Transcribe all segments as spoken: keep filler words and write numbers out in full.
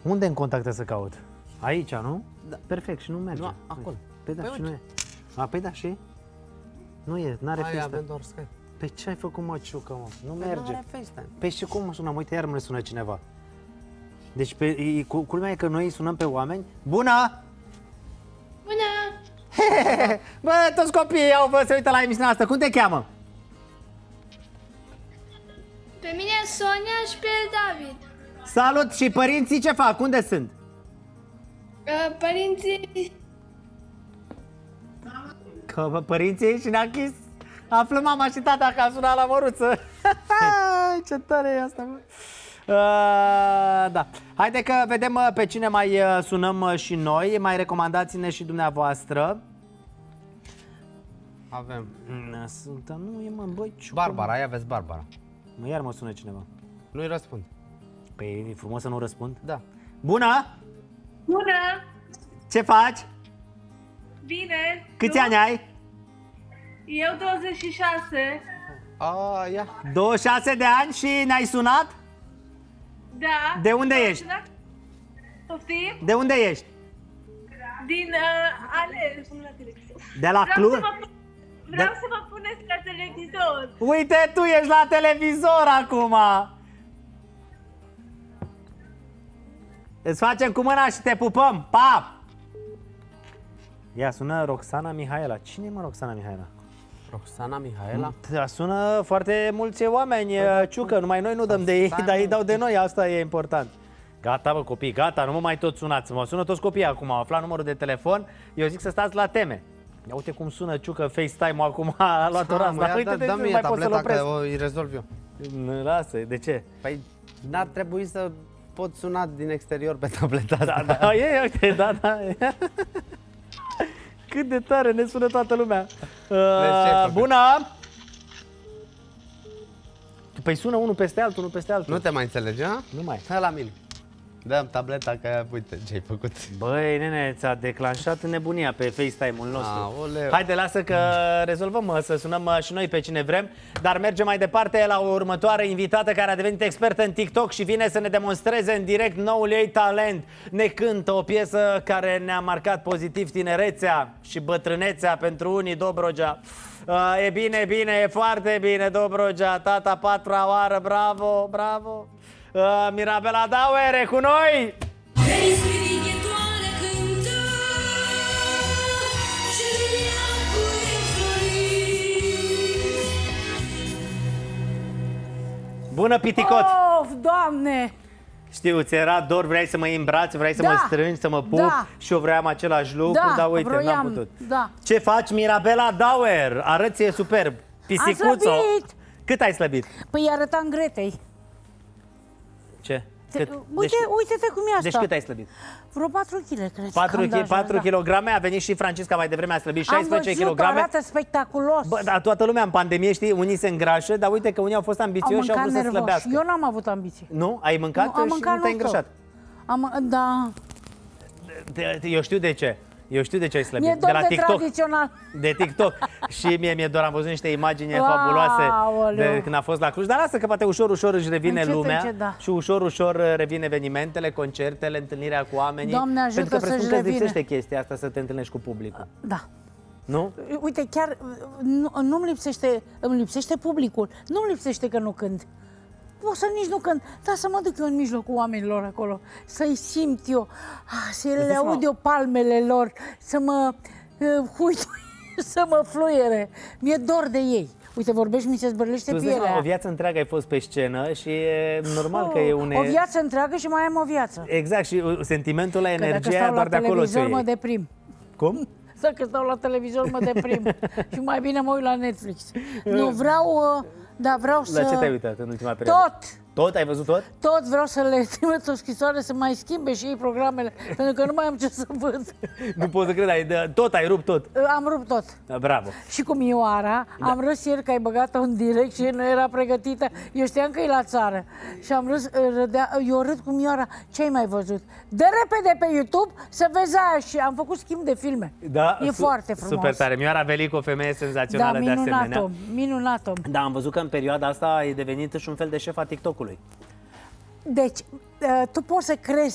Unde în contacte să caut? Aici, nu? Da. Perfect, și nu merge. Nu, acolo. Păi da, Păi și nu e. A, păi da, și? Nu e, n-are Hai, FaceTime. avem doar Skype. Păi ce ai făcut, mă, Ciucă, mă? Nu Păi merge. nu are FaceTime. Păi și cum mă sunăm? Uite, iar mă sună cineva. Deci, pe, e, cu, culmea e că noi sunăm pe oameni. Bună! Bună! Bă, toți copiii au vă se uită la emisiunea asta. Cum te cheamă? Pe mine Sonia și pe David. Salut! Și părinții ce fac? Unde sunt? Uh, Părinții... Că bă, părinții și ne-a închis. Află mama și tata că a sunat la măruță. Ce tare e asta, mă. Uh, da. Haide că vedem uh, pe cine mai uh, sunăm uh, și noi. Mai recomandați-ne și dumneavoastră. Avem. Sunt, nu e, mă, băi, ciucă, Barbara, ai aveți Barbara. mă, iar mă sună cineva. Nu-i răspund. Păi e frumos să nu răspund. Da. Bună! Bună! Ce faci? Bine! Câți tu? ani ai? Eu douăzeci și șase. A, ia. douăzeci și șase de ani și ne-ai sunat? Da. De unde ești? Poftim? De unde ești? Din uh, ale... la televizor. De la Vreau, Cluj? să vă, vreau De- să vă puneți la televizor. Uite, tu ești la televizor acum! Îți facem cu mâna și te pupăm! Pa! Ia, sună Roxana Mihaela. Cine e, mă, Roxana Mihaela? Roxana Mihaela? Da, sună foarte mulți oameni, Ciucă, numai noi nu dăm de ei, dar ei dau de noi, asta e important. Gata, bă, copii, gata, nu mă mai tot sunați, mă sună toți copiii acum, au aflat numărul de telefon, eu zic să stați la teme. Ia uite cum sună Ciucă, FaceTime-ul acum a luat o rază, dar uite, dă, nu mie mai pot să-l tableta opresc. că o, îi rezolv eu. Nu, lasă, de ce? Păi n-ar trebui să pot suna din exterior pe tableta asta. Da, da, e, uite, da, da. Cât de tare ne sună toată lumea. Uh, bună! Păi sună unul peste altul, unul peste altul. Nu te mai înțelegi, a? Nu mai. Hai la mine. Dă-mi tableta că uite ce ai făcut. Băi, nene, ți-a declanșat nebunia pe FaceTime-ul nostru. Aoleu. Haide, lasă că rezolvăm, mă, să sunăm mă, și noi pe cine vrem. Dar mergem mai departe la o următoare invitată care a devenit expertă în TikTok și vine să ne demonstreze în direct noul ei talent. Ne cântă o piesă care ne-a marcat pozitiv tinerețea și bătrânețea pentru unii, Dobrogea. Uh, e bine, bine, e foarte bine, Dobrogea. Tata patra oară, bravo, bravo. Uh, Mirabela Dauer e cu noi! Bună, Piticot! Of, Doamne! Știu, ți era dor, vrei să mă iei în brațe, vrei să Da. mă strângi, să mă pup, Da. și eu vreau același lucru, Da, dar uite, n-am vroiam, putut. da. Ce faci, Mirabela Dauer? Arăți-e superb. Pisicuțo. slăbit. Cât ai slăbit? Păi arătam Gretei. Ce? Te, Cât? uite, uite-te cum e asta. Deci cât ai slăbit? Vreo patru kilograme, cred. patru da. kilograme, a venit și Francisca mai devreme, a slăbit șaisprezece Am văzut, kilograme. arată spectaculos. Bă, dar toată lumea în pandemie, știi, unii se îngrașă, dar uite că unii au fost Au ambițioși și au mâncat vrut să nervos. slăbească. Eu n-am avut ambiție. Nu? Ai mâncat Nu, am și mâncat nu te-ai non-stop. îngrășat. Am, da. De- Eu știu de ce. Eu știu de ce ai slăbit. Mi-e dor de la de TikTok. tradițional. De TikTok. Și mie mi-e dor, am văzut niște imagini Aoleu. fabuloase de când a fost la Cluj. Dar lasă că poate ușor, ușor își revine Încet, lumea încet, da. și ușor, ușor revin evenimentele, concertele, întâlnirea cu oamenii. Doamne ajută Pentru că presupun să-și că îți revină. lipsește chestia asta să te întâlnești cu publicul. Da. Nu? Uite, chiar nu, nu-mi lipsește, îmi lipsește publicul. Nu-mi lipsește că nu cânt. O să nici nu cânt, dar să mă duc eu în mijlocul oamenilor acolo, să-i simt eu, ah, să le aud eu palmele lor, să mă uh, huit, să mă fluiere. Mi-e dor de ei. Uite, vorbești, mi se zbărlește Tu îți dai seama, pielea. o viață întreagă ai fost pe scenă și e normal că e une... O viață întreagă și mai am o viață. Exact, și sentimentul la Că dacă energia stau doar la de acolo televizor ți-o mă iei. deprim. Cum? Dacă stau la televizor mă deprim. Și mai bine mă uit la Netflix. Nu, vreau, uh, da, vreau să... La ce te-ai uitat în ultima perioadă? Tot! Tot? Ai văzut tot? Tot vreau să le trimit o scrisoare să mai schimbe și ei programele, pentru că nu mai am ce să văd. Nu pot să cred, ai, de- tot, ai rupt tot. Am rupt tot. Da, bravo. Și cu Mioara, da. am râs ieri că ai băgat-o în direct și nu era pregătită. Eu știam că e la țară. Și am râs, râdea, eu râd cu Mioara. Ce ai mai văzut? Dă repede pe YouTube să vezi aia și am făcut schimb de filme. Da, E su- foarte frumos. Super tare. Mioara Velic, o femeie Da, senzațională de minunat asemenea. om, minunat om. Da, am văzut că în perioada asta ai devenit și un fel de șef a TikTok-ului. Deci, tu poți să crezi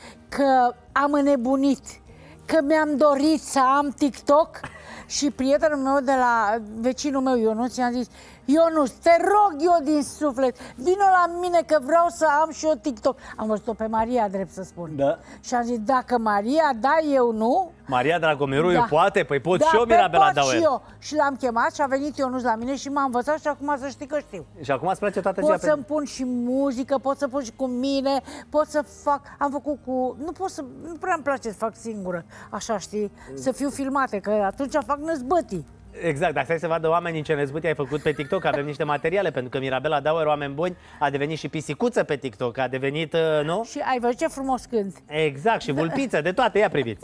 că am înnebunit, că mi-am dorit să am TikTok și prietenul meu de la vecinul meu, Ionuț, i-am zis: Ionuț, te rog eu din suflet, vino la mine că vreau să am și eu TikTok. Am văzut-o pe Maria, drept să spun. Da. Și am zis, dacă Maria da, eu nu. Maria Dragomiru Da. poate? Păi pot Da, și eu, pe Mirabela pot Dauer. și eu. Și l-am chemat și a venit Ionuț la mine și m-a învățat și acum să știi că știu. Și acum îți place toată ziua Pot pe... să-mi pun și muzică, pot să pun și cu mine, pot să fac, am făcut cu, nu pot să, nu prea îmi place să fac singură, așa știi, să fiu filmate, că atunci fac năzbătii. Exact, dacă stai să vadă oamenii ce năzbâti ai făcut pe TikTok, avem niște materiale, pentru că Mirabela Dauer, oameni buni, a devenit și pisicuță pe TikTok, a devenit, uh, nu? Și ai văzut ce frumos cânt. Exact, și vulpiță, de toate, ia priviți.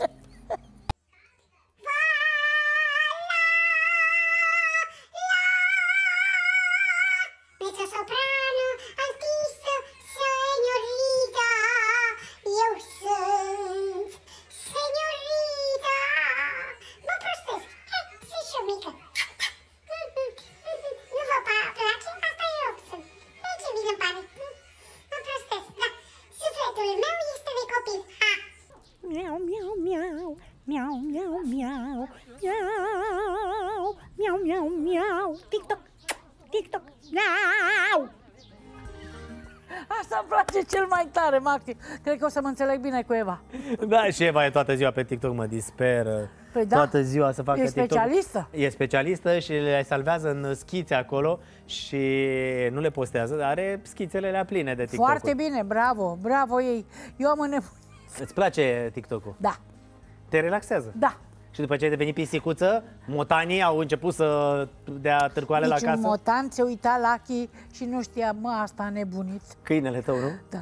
Mezzo-soprano, altissimo, signorita, eu sunt signorita. Mă prostesc, hai, sunt și eu mică. Nu vă place? Asta e eu sunt. E ce bine îmi pare. Mă prostesc, da. Sufletul meu este de copil. Ha! Miau, miau, miau, miau, miau, miau, miau, miau, miau, miau, TikTok, TikTok, miau! Asta îmi place cel mai tare, Maxi. Cred că o să mă înțeleg bine cu Eva. Da, și Eva e toată ziua pe TikTok, mă disperă. Păi da. Toată ziua să facă E TikTok. specialistă. E specialistă și le salvează în schițe acolo și nu le postează, dar are schițele alea pline de TikTok. Foarte bine, bravo, bravo ei. Eu am înnebunit. Îți place TikTok-ul? Da, Te relaxează? da. Și după ce ai devenit pisicuță, motanii au început să dea târcoale la Niciun casă? motan se uita la Chi și nu știa, mă, asta a nebunit. Câinele tău, nu? Da.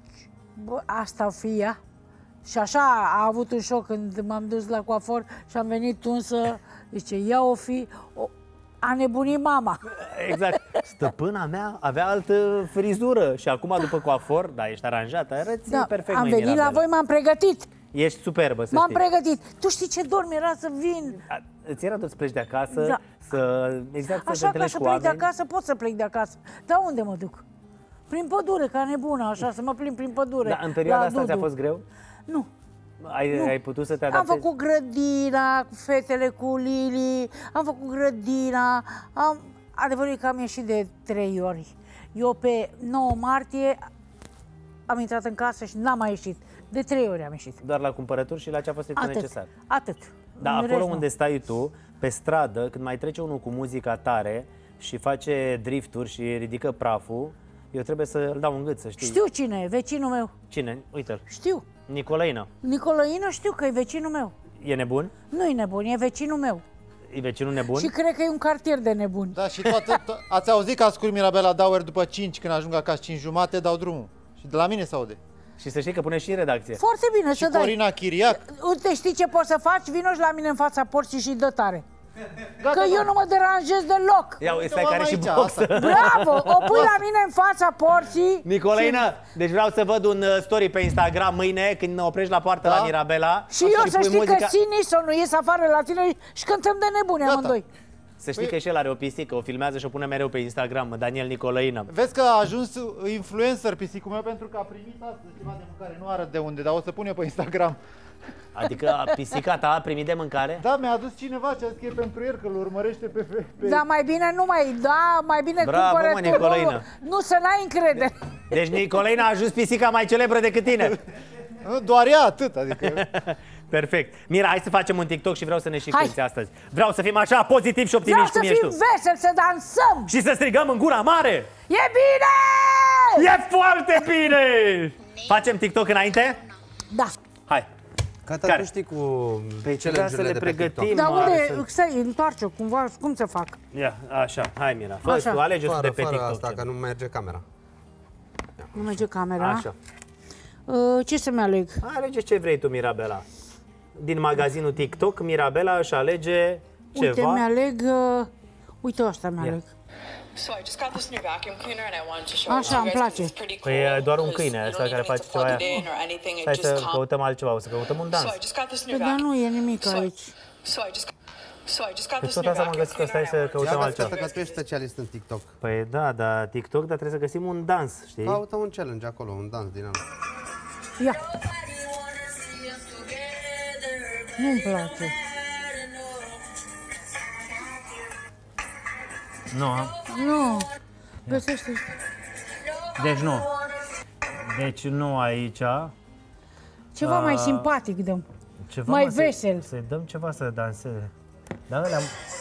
Bă, asta o fi ea. Și așa a avut un șoc când m-am dus la coafor și am venit unsă. Zice, ea o fi, o, a nebunit mama. Exact. Stăpâna mea avea altă frizură și acum după coafor, da, ești aranjată, arăți Da, perfect. am măi, venit la Mirabela. voi, m-am pregătit. Ești superbă, să M-am știi. pregătit. Tu știi ce dorm era să vin? A, Îți era tot să pleci de acasă, Da. să, exact, să te Așa, ca întâlnești să cu plec de oameni. acasă, pot să plec de acasă. Dar unde mă duc? Prin pădure, ca nebună, așa, să mă plimb prin pădure. Dar în perioada la asta ți-a Dudu. fost greu? Nu. Ai, Nu. ai putut să te Am adaptezi? făcut grădina cu fetele, cu Lili, am făcut grădina, am... adevărul e că am ieșit de trei ori. Eu pe nouă martie am intrat în casă și n-am mai ieșit. De trei ori am ieșit. Doar la cumpărături și la ce a fost strict Atât, necesar. atât. Dar În acolo rest, unde nu. stai tu, pe stradă, când mai trece unul cu muzica tare și face drifturi și ridică praful, eu trebuie să-l dau în gât, să știi. Știu cine e, vecinul meu. Cine? Uite-l. Știu. Nicolaina. Nicolăină știu că e vecinul meu. E nebun? Nu e nebun, e vecinul meu. E vecinul nebun? Și cred că e un cartier de nebuni. Da, și toată, to- ați auzit că ascult Mirabela Dauer după cinci, când ajung acasă cinci jumate, dau drumul. Și de la mine se aude. Și să știi că pune și în redacție. Foarte bine Și să dai. Corina Chiriac. Uite, știi ce poți să faci? Vino și la mine în fața porții și dă tare. Gata, Că eu nu mă deranjez deloc. Ia, stai o care am și aici, box. asta. Bravo! O pui la mine în fața porții. Nicolaina, deci vreau să văd un uh, story pe Instagram mâine când ne oprești la poartă Da. la Mirabela. Și eu să pui știi muzica... că Sinisonul ies afară la tine și cântăm de nebune Gata. amândoi. Să știi că și el are o pisică, o filmează și o pune mereu pe Instagram, Daniel Nicolaina. Vezi că a ajuns influencer pisicul meu pentru că a primit astăzi ceva de mâncare. Nu arăt de unde, dar o să pun eu pe Instagram. Adică pisica ta a primit de mâncare? Da, mi-a adus cineva ce a zis că e pentru el, că îl urmărește pe... pe, pe... Da, mai bine nu mai, da, mai bine Bravo, cumpără mă, tu, Nicolaina. nu, nu să n-ai încredere. Deci Nicolaina a ajuns pisica mai celebră decât tine. Nu, doar ea, atât, adică... Perfect. Mira, hai să facem un TikTok și vreau să ne și Hai. cânti astăzi. Vreau să fim așa pozitiv și Vreau optimiști să cum ești fim tu. vesel, să dansăm. Și să strigăm în gura mare. E bine! E foarte bine! Facem TikTok înainte? Da. Hai. Gata, Care? tu știi cu Păi cele trebuia să le pregătim. Dar mare, unde, să- stai, întoarce cumva, cum să fac? Ia, așa, hai Mira. Fă, Așa. tu alege Fără, de pe fără TikTok. asta, ceva. că nu merge camera. Nu merge camera. Așa. Uh, ce să-mi aleg? Alege ce vrei tu, Mirabela. Din magazinul TikTok, Mirabela își alege Uite, ceva. mi-aleg, uh, uite asta mi-aleg. So I just got this new vacuum cleaner and I wanted to show it Așa, to you îmi guys 'cause place. it's pretty Păi cool e doar un 'cause câine you ăsta don't care even face need to ceva plug aia. it in or anything. It Hai just să comes. căutăm altceva, o să căutăm un dans. So I just got this new Păi, dar vacuum. nu e nimic So I- aici. So I just so I just got Păi this tot new asta m-am vacuum găsit, că stai cleaner să and I căutăm Ia altceva. că tu ești specialist în TikTok. Păi da, dar TikTok, dar trebuie să găsim un dans, știi? Caută un challenge acolo, un dans din ăla. Ia. Nu-mi place. Nu. Nu. Găsește. Deci nu. Deci nu aici. Ceva Uh, mai simpatic dăm. Ceva Mai mă, să- vesel. Să-i dăm ceva să danseze. Da, ălea...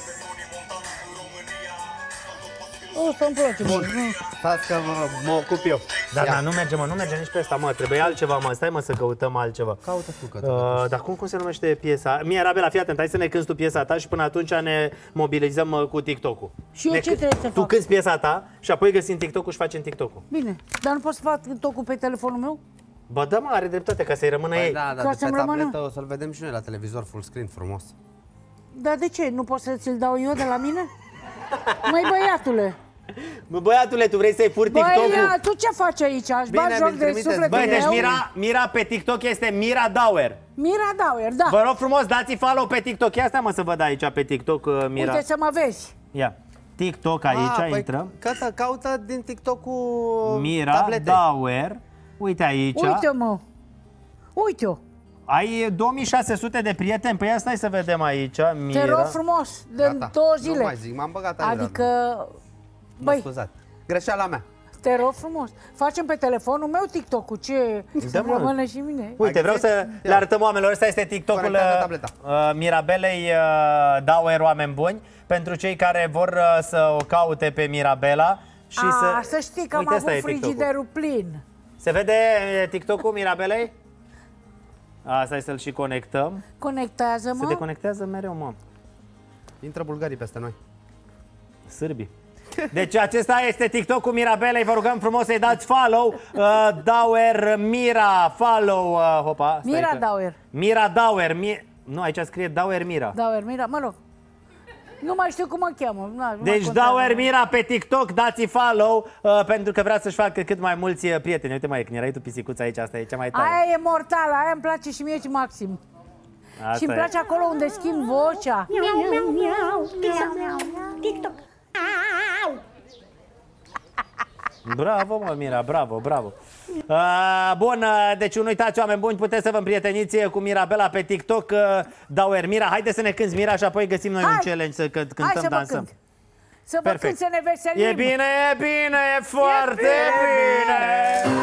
O, să-mi place. Bun. Stați că mă, mă ocup eu. Da, Ia. da, nu merge, mă, nu merge nici pe asta, mă, trebuie altceva, mă, stai, mă, să căutăm altceva. Caută tu, că Uh, dar cum, cum se numește piesa? Mirabela, fii atent, hai să ne cânti tu piesa ta și până atunci ne mobilizăm uh, cu TikTok-ul. Și eu ne ce cânt- trebuie să Tu fac? cânti piesa ta și apoi găsim TikTok-ul și facem TikTok-ul. Bine, dar nu pot să fac tocul pe telefonul meu? Ba da, mă, are dreptate, ca să-i rămână Păi ei. da, da, Ca de pe să-mi rămână. tabletă o să-l vedem și noi la televizor full screen frumos. Dar de ce? Nu pot să ți-l dau eu de la mine? Măi, băiatule! Bă, băiatule, tu vrei să-i furi TikTok-ul? Băi, tu ce faci aici? Aș Bine, bag joc mi-l de trimiteți. sufletul Băi, deci meu. Mira, Mira pe TikTok este Mira Dauer. Mira Dauer, da. Vă rog frumos, dați follow pe TikTok. Ia stai, mă, să văd aici pe TikTok, uh, Mira. Uite să mă vezi. Ia, TikTok aici, Ah, păi intrăm. Cătă, caută din TikTok-ul Mira tabletei. Dauer. Uite aici. Uite-mă. Uite-o. Ai două mii șase sute de prieteni, păi ia stai să vedem aici, Mira. Te rog frumos, de Gata. două Nu zile. mai zic, m-am băgat aiurea. Adică, Mă băi, scuzați. Greșeala mea. te rog frumos. Facem pe telefonul meu TikTok-ul, ce? Da, Să mă. rămână și mine. Uite, vreau să Ia. le arătăm oamenilor, ăsta este TikTok-ul Conectează tableta. uh, Mirabelei uh, Dauer, oameni buni, pentru cei care vor uh, să o caute pe Mirabela și A, să... să știi că Uite, am ăsta avut e TikTok-ul. frigiderul plin. Se vede uh, TikTok-ul Mirabelei? Asta e să-l și conectăm. Se Conectează-mă. deconectează mereu, mă. Intră bulgarii peste noi. Sârbii. Deci acesta este TikTok-ul Mirabelei, vă rugăm frumos să-i dați follow. uh, Dauer Mira, follow, uh, hopa. stai Mira că- Dauer. Mira Dauer, mi... nu, aici scrie Dauer Mira. Dauer, Mira, mă rog. Nu mai știu cum mă cheamă. Na, nu mai Deci contează. Dauer Mira pe TikTok, dați follow uh, pentru că vrea să-și facă cât mai mulți uh, prieteni. Uite, mai când erai tu pisicuța aici, asta e cea mai tare. Aia e mortală, aia îmi place și mie și maxim. Asta Și îmi e. place acolo unde schimb vocea. Miau, miau, miau, miau, miau, miau, TikTok. Au! Bravo, mă, Mira, bravo, bravo. Uh, bun, uh, deci nu uitați, oameni buni, puteți să vă împrieteniți cu Mirabela pe TikTok, uh, Dauer Mira. Haide să ne cânti, Mira, și apoi găsim noi Hai. un challenge să cânt, cântăm, Hai să vă dansăm. cânt. Să vă cânt, să ne veselim. E bine, e bine, e foarte bine, bine.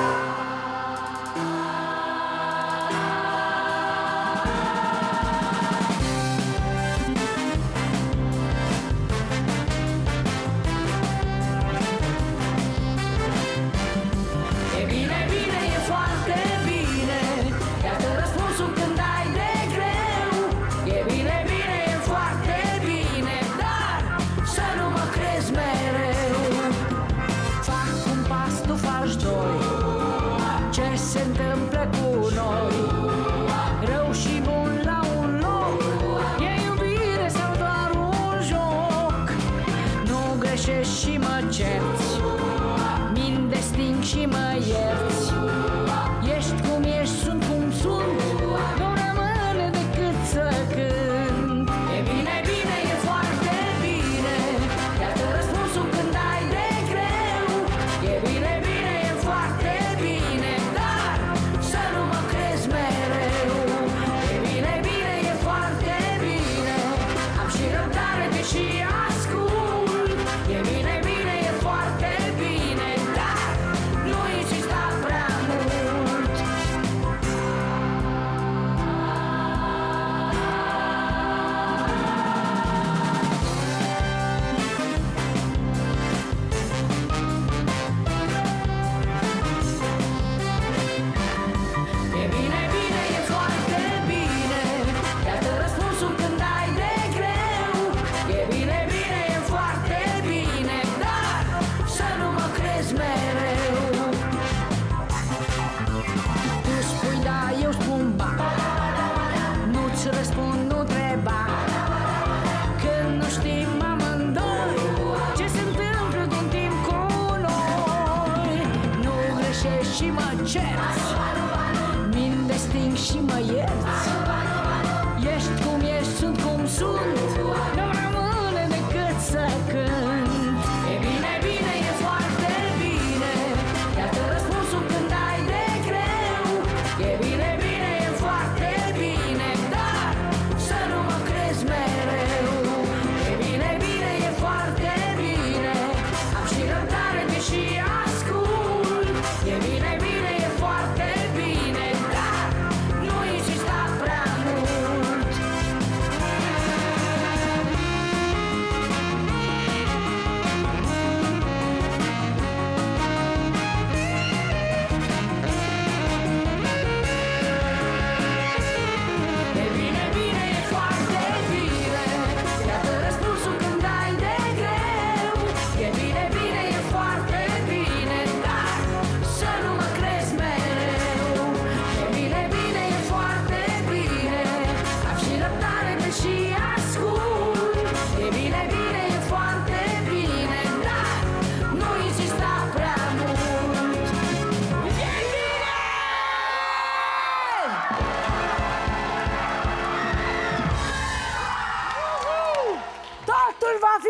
E bine, bine, e foarte bine. Iată răspunsul când ai de greu. E bine, bine, e foarte bine, dar să nu mă crezi mereu. Fac un pas, tu faci doi. Ce se întâmplă cu noi? Rău și bun la un loc. E iubire sau doar un joc? Nu greșești și mă cerți. Minte sting și mă ierți. Ești cum ești, sunt cum sunt. Nu rămâne decât să cânt. E bine, bine, e foarte bine. Iată răspunsul când ai de greu. E bine, bine, e foarte bine, dar să nu mă crezi mereu. E bine, bine, e foarte bine. Am și răbdare deși ascult. E bine, bine, e foarte bine, dar nu insista prea mult. E bine, bine, e foarte bine. Iată răspunsul când ai de greu. E bine, bine, e foarte bine, dar să nu mă crezi mereu. Tu spui da, eu spun ba. Nu-ți răspund, nu treba. Când nu știm amândoi ce se întâmplă din timp cu noi. Nu greșești și mă cerți. Minte sting și mă ierți. Ești cum ești, sunt cum sunt. Nu rămâne decât să cânt. E bine, bine, e foarte bine. Iată răspunsul când ai de greu. E bine, bine, e foarte bine, dar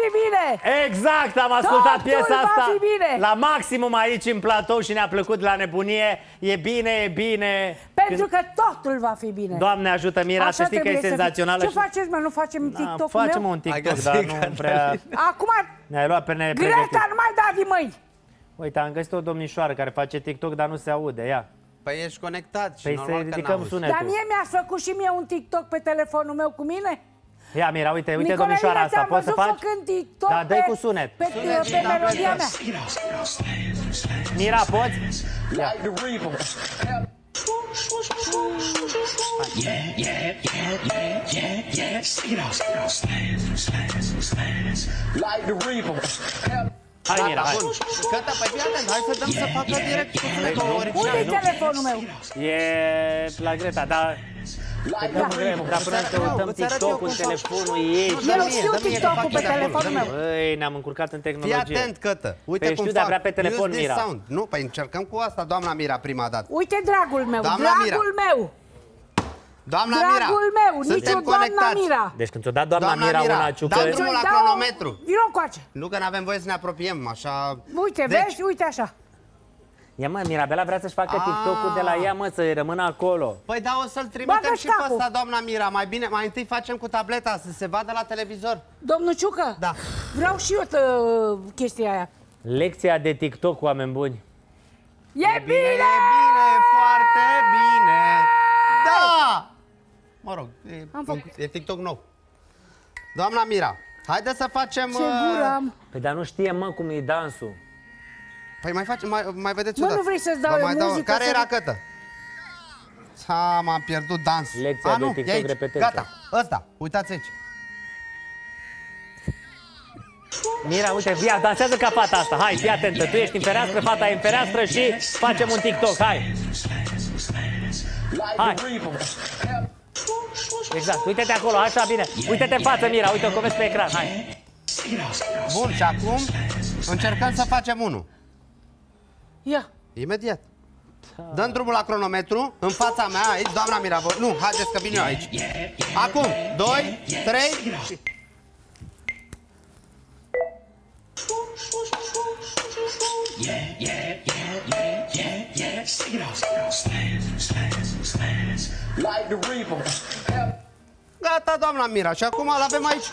fi bine! Exact, am ascultat Totul piesa va asta fi bine! la maximum aici în platou și ne-a plăcut la nebunie. E bine, e bine. Pentru că totul va fi bine. Doamne ajută, Mira, să știi că e trebuie să fie. senzațională. Ce și- faceți, mă? Nu facem Da, TikTok-ul facem meu? un TikTok, Hai, dar găsi, nu prea... Acum, Ne-ai luat pe nepregătit. Greta, nu mai da din mâini! Uite, am găsit o domnișoară care face TikTok, dar nu se aude, ia. Păi ești conectat și Păi să normal că ridicăm n-auzi. sunetul. Dar mie mi-ați făcut și mie un TikTok pe telefonul meu cu mine? Ia, Mira, uite, uite Nicolina, domnișoara asta, te-am poți să văzut faci? făcând TikTok Da, dă-i pe- cu sunet. Pe, Sunet pe din melodia tabletă. mea. Mira, poți? Ia. Hai, Mira, Gata, hai. bun. Gata, păi fii atent, hai să dăm să facă direct cu sunetul original. Unde-i telefonul meu? E la Greta, dar... Pe Da. Greta, dar până să căutăm Îți arăt eu TikTok-ul cum în fac. telefonul ei. Nu, și- dă Eu mie, știu dă mie, TikTok-ul că pe fac eu de telefonul acolo. meu. Băi, ne-am încurcat în Fii tehnologie. atent, Cătă. Uite Păi cum știu, dar fac. vrea pe telefon, Use this Mira. sound. Nu, păi încercăm cu asta, doamna Mira, prima dată. Uite, dragul meu, Doamna dragul meu, Doamna Mira, dragul meu, suntem nici o doamna conectați. Mira. Deci când ți-o dat doamna, Doamna Mira Mira, una ciucă... dau drumul la Dau- cronometru. Vino încoace. Nu că n-avem voie să ne apropiem, așa... Uite, Deci- vezi, uite așa. Ia mă, Mirabela vrea să-și facă Ah. TikTok-ul de la ea, mă, să rămână acolo. Păi da, o să-l trimitem Bagă și pe ștacul. ăsta, doamna Mira. Mai bine, mai întâi facem cu tableta, să se vadă la televizor. Domnul Ciucă, Da. vreau și eu tă, chestia aia. Lecția de TikTok, oameni buni. E Bine, e bine! bine, foarte bine. Da! Mă rog, e, Am făcut. e TikTok nou. Doamna Mira, haide să facem... Ce uh, gură am. Păi dar nu știe, mă, cum e dansul. Păi mai facem, mai, mai vedeți Mă, odată. nu vrei să-ți dau Vă eu mai muzică Care să- era, Cătă? Ha, m-am pierdut dans. Lecția A, de nu, e TikTok aici. repetență. Gata, ăsta, uitați aici. Mira, uite, ia, dansează ca fata asta. Hai, fii atentă, tu ești în fereastră, fata e în fereastră și facem un TikTok, hai. Hai. Exact, uite-te acolo, așa, bine. Uite-te în față, Mira, uite-o cum vezi pe ecran, hai. Bun, și acum încercăm să facem unul. Ia. Imediat. Dăm drumul la cronometru, în fața mea, aici, doamna Mira, vă... Nu, haideți că vin eu aici. Acum, doi, trei și... Gata, doamna Mira, și acum îl avem aici.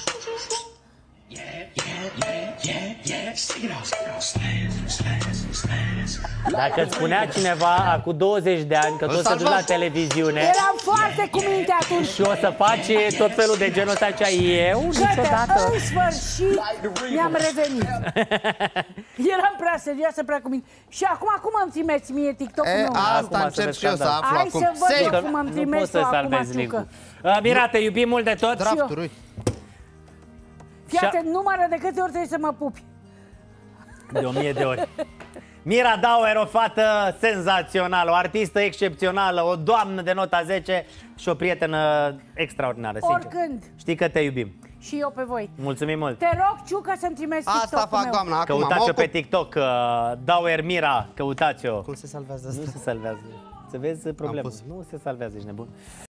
Dacă îți spunea cineva acum douăzeci de ani că tu o să duci salvăm. la televiziune Eram foarte cu minte atunci. și o să faci tot felul de genul ăsta, zicea, eu Gata, niciodată. în sfârșit mi-am revenit. Eram prea serioasă, prea cu minte. Și acum, acum îmi trimeți mie TikTok-ul E, meu? asta Acum să încerc vezi și eu să scandal. aflu Hai acum. să văd Save. eu cum îmi Nu trimeți poți să tu acum, salvezi Ciucă. link-ul. Uh, Mira, te iubim mult de tot. Drafturi, uite. Fii atent, numără de câte ori trebuie să mă pupi. De o mie de ori. Mira Dauer, o fată senzațională, o artistă excepțională, o doamnă de nota zece și o prietenă extraordinară, sincer. Oricând. Știi că te iubim. Și eu pe voi. Mulțumim mult. Te rog, Ciucă, să-mi trimeți Asta TikTok-ul fac, meu. doamna, acum. mă Căutați-o pe ocup. TikTok, uh, Dauer Mira, căutați-o. Cum se salvează Nu asta? se salvează. Să vezi problema. pus. Nu se salvează, ești nebun.